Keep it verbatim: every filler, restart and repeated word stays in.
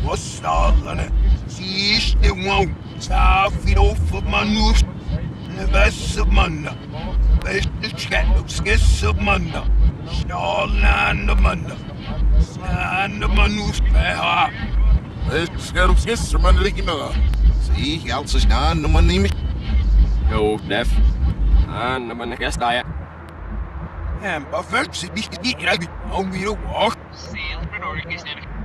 Postallene. Siehst du, wow, Safi auf Manus. Beste Mann. Beste Schätzgesse Mann. Stallende Mann. Stallende Manus. Ja. Schätzgesse Mann liegt immer. Sieh ich als ich da Nummer nehme. Jo, Nef. Ah, naman nag-astaya. Ja, maar vult ze niet niet uit. Om weer op. Silver Orchestra.